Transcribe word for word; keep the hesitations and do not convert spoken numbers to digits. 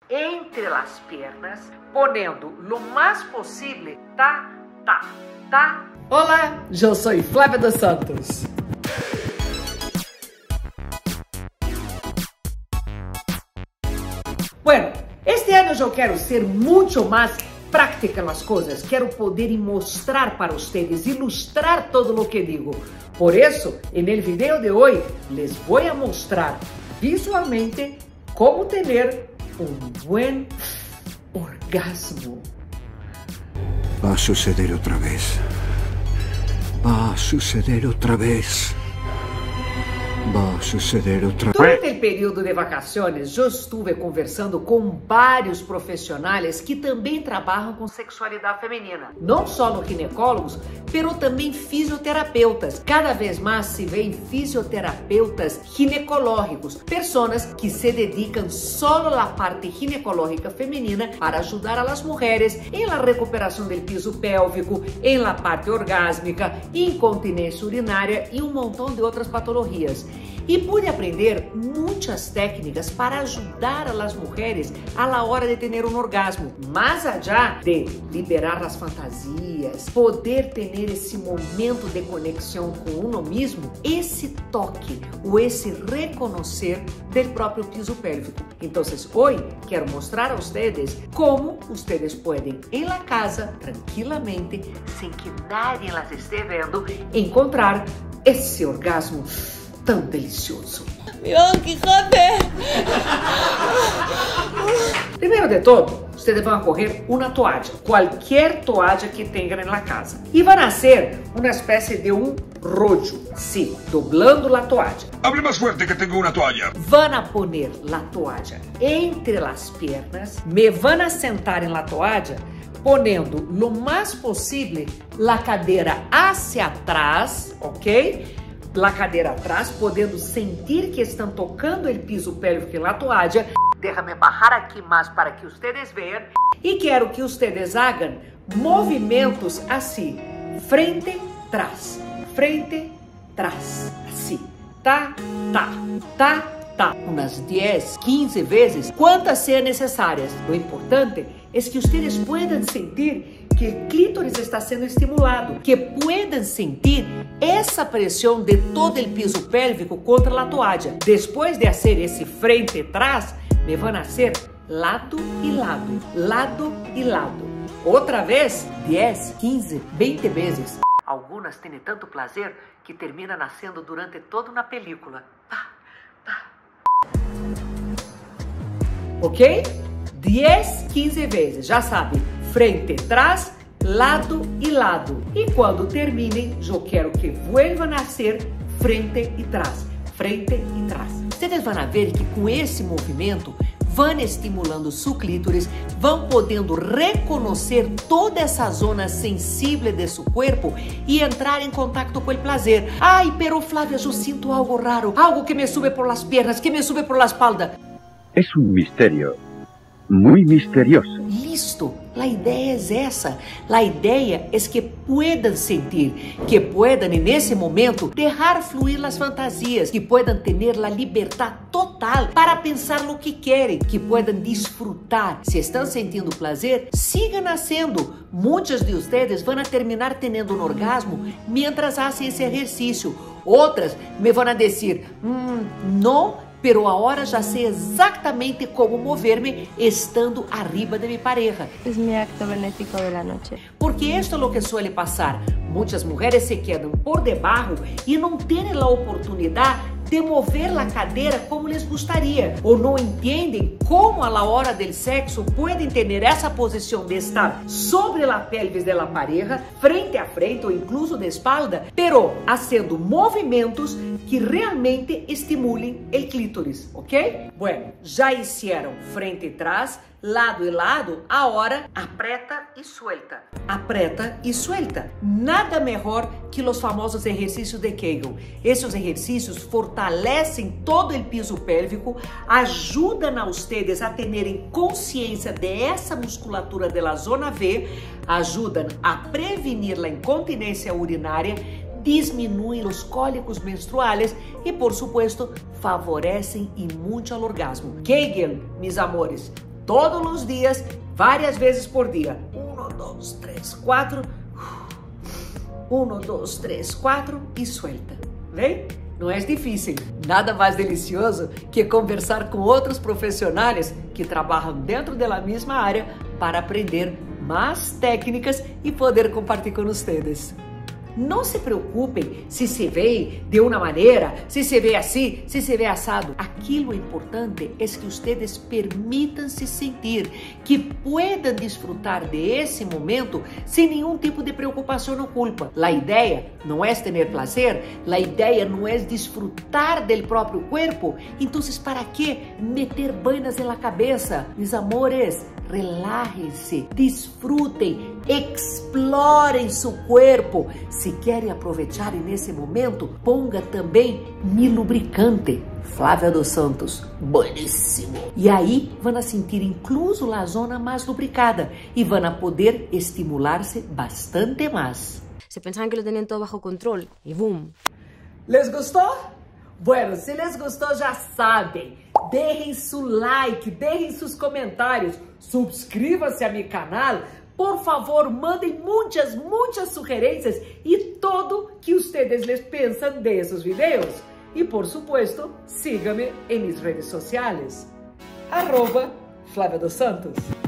entre las piernas, poniendo lo más posible, tá, tá, tá. Olá, eu sou Flávia dos Santos. Bueno, este ano eu quero ser muito mais práctica nas coisas. Quero poder mostrar para vocês, ilustrar todo o que digo. Por isso, no vídeo de hoje, les vou mostrar visualmente como ter um bom orgasmo. Va a suceder otra vez. Va a suceder otra vez. Va a suceder otra vez. Durante o período de vacações, eu estive conversando com vários profissionais que também trabalham com sexualidade feminina. Não só no ginecólogos, mas também fisioterapeutas. Cada vez mais se vê fisioterapeutas ginecológicos, pessoas que se dedicam só à parte ginecológica feminina para ajudar a las mulheres em la recuperação do piso pélvico, em la parte orgásmica, incontinência urinária e um montão de outras patologias. E pude aprender muitas técnicas para ajudar a las mulheres a la hora de ter um orgasmo. Mais allá de liberar as fantasias, poder ter esse momento de conexão com uno mesmo, esse toque ou esse reconhecer do próprio piso pélvico. Então, hoje quero mostrar a vocês como vocês podem, em la casa, tranquilamente, sem que nadie las esté vendo, encontrar esse orgasmo tão delicioso. Don Quijote. Primeiro de todo, vocês vão correr uma toalha, qualquer toalha que tenham na casa, e vai nascer uma espécie de um rollo, sim, doblando a toalha. Hable más fuerte que tengo una toalla. Van a poner la toalha entre las piernas, me van a sentar en la toalha, ponendo lo más posible la cadeira hacia atrás, ok? La cadeira atrás, podendo sentir que estão tocando o piso pélvico na toalha. Déjame bajar aqui mais para que vocês vejam. E quero que vocês hagam movimentos assim, frente, trás, frente, trás, assim, tá, tá, tá, tá. Umas dez, quinze vezes, quantas sejam necessárias. O importante é que vocês possam sentir que o clítoris está sendo estimulado, que puedan sentir essa pressão de todo o piso pélvico contra a toalha. Depois de fazer esse frente e trás, me vão fazer lado e lado, lado e lado. Outra vez, dez, quinze, vinte vezes. Algumas têm tanto prazer que terminam nascendo durante toda uma película. Pá, pá. Ok? dez, quinze vezes, já sabe. Frente, trás, lado e lado. E quando terminem, eu quero que vuelvan a ser frente e trás, frente e trás. Vocês vão ver que com esse movimento vão estimulando seu clítoris, vão podendo reconhecer toda essa zona sensível de seu corpo e entrar em contato com o prazer. Ai, pero Flávia, eu sinto algo raro, algo que me sube por las piernas, que me sube por la espalda. É um mistério. Muy misterioso. Listo, a ideia é essa. A ideia é que puedan sentir, que puedan nesse momento deixar fluir as fantasias, que puedan ter a liberdade total para pensar no que querem, que puedan disfrutar. Se estão sentindo prazer, sigam nascendo. Muitas de vocês vão terminar tendo um orgasmo mientras fazem esse exercício. Outras me vão dizer, hum, não. Pero agora já sei exatamente como mover-me estando arriba de minha pareja. É meu acto benéfico da noite. Porque isto é o que suele passar. Muitas mulheres se quedam por debaixo e não têm a oportunidade de mover a cadeira como lhes gostaria, ou não entendem como a la hora del sexo podem ter essa posição de estar sobre a pelvis de la pareja, frente a frente ou incluso de espalda, pero haciendo movimentos que realmente estimulem o clítoris, ok? Bueno, já hicieron frente e trás, lado e lado, agora apreta e suelta, apreta e suelta. Nada melhor que os famosos exercícios de Kegel. Esses exercícios fortalecem todo o piso pélvico, ajudam a vocês a terem consciência dessa musculatura da zona V, ajudam a prevenir a incontinência urinária, disminuem os cólicos menstruais e, por supuesto, favorecem e muito ao orgasmo. Kegel, mis amores, todos os dias, várias vezes por dia. Um, dois, três, quatro. Um, dois, três, quatro e suelta. Vem? Não é difícil. Nada mais delicioso que conversar com outros profissionais que trabalham dentro da mesma área para aprender mais técnicas e poder compartilhar com vocês. Não se preocupem se se vê de uma maneira, se se vê assim, se se vê assado. Aquilo importante é que vocês permitam-se sentir, que puedan desfrutar de esse momento sem nenhum tipo de preocupação ou culpa. A ideia não é ter prazer, a ideia não é desfrutar do próprio corpo. Então, para que meter banhas na cabeça? Meus amores, relajem-se, desfrutem, explorem seu corpo. Se querem aproveitar nesse momento, ponga também mi lubricante, Flávia dos Santos, bueníssimo. E aí vão sentir incluso a zona mais lubricada e vão poder estimular-se bastante mais. Se pensaban que lo tenían todo bajo control y boom. Les gostou? Bueno, se les gostou, já sabem. Deixem seu like, deixem seus comentários, subscreva-se a meu canal. Por favor, mandem muitas, muitas sugerências e tudo que vocês les pensam desses vídeos. E, por supuesto, siga-me em minhas redes sociais. Arroba Flávia dos Santos.